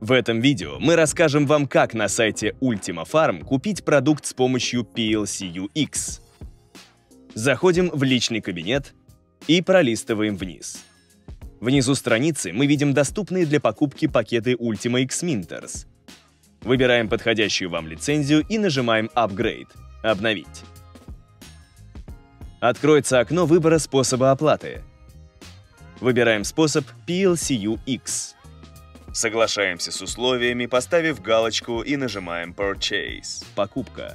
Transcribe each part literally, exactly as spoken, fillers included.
В этом видео мы расскажем вам, как на сайте Ultima Farm купить продукт с помощью пи эл си ю икс. Заходим в личный кабинет и пролистываем вниз. Внизу страницы мы видим доступные для покупки пакеты Ultima X Minters. Выбираем подходящую вам лицензию и нажимаем «Upgrade» — «Обновить». Откроется окно выбора способа оплаты. Выбираем способ пи эл си ю икс. Соглашаемся с условиями, поставив галочку, и нажимаем «Purchase» — «Покупка».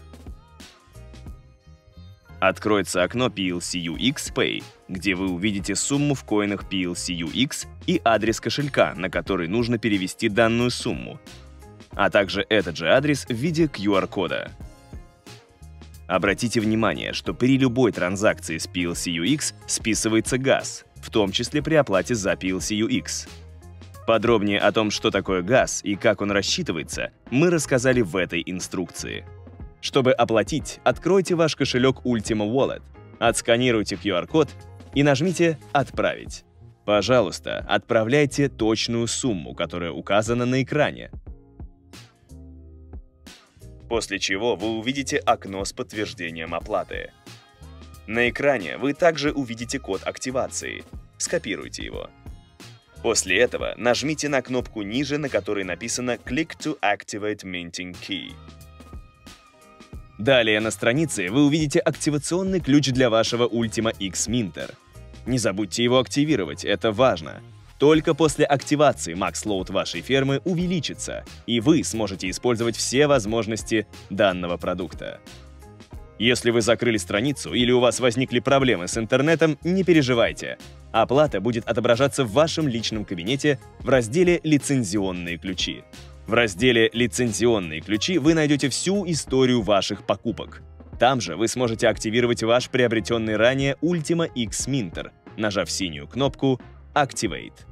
Откроется окно пи эл си ю икс Pay, где вы увидите сумму в коинах пи эл си ю икс и адрес кошелька, на который нужно перевести данную сумму, а также этот же адрес в виде ку ар-кода. Обратите внимание, что при любой транзакции с пи эл си ю икс списывается газ, в том числе при оплате за пи эл си ю икс. Подробнее о том, что такое газ и как он рассчитывается, мы рассказали в этой инструкции. Чтобы оплатить, откройте ваш кошелек Ultima Wallet, отсканируйте ку ар-код и нажмите «Отправить». Пожалуйста, отправляйте точную сумму, которая указана на экране. После чего вы увидите окно с подтверждением оплаты. На экране вы также увидите код активации. Скопируйте его. После этого нажмите на кнопку ниже, на которой написано «Click to activate minting key». Далее на странице вы увидите активационный ключ для вашего Ultima X Minter. Не забудьте его активировать, это важно. Только после активации макс-лоуд вашей фермы увеличится, и вы сможете использовать все возможности данного продукта. Если вы закрыли страницу или у вас возникли проблемы с интернетом, не переживайте. Оплата будет отображаться в вашем личном кабинете в разделе «Лицензионные ключи». В разделе «Лицензионные ключи» вы найдете всю историю ваших покупок. Там же вы сможете активировать ваш приобретенный ранее Ultima X Minter, нажав синюю кнопку «Activate».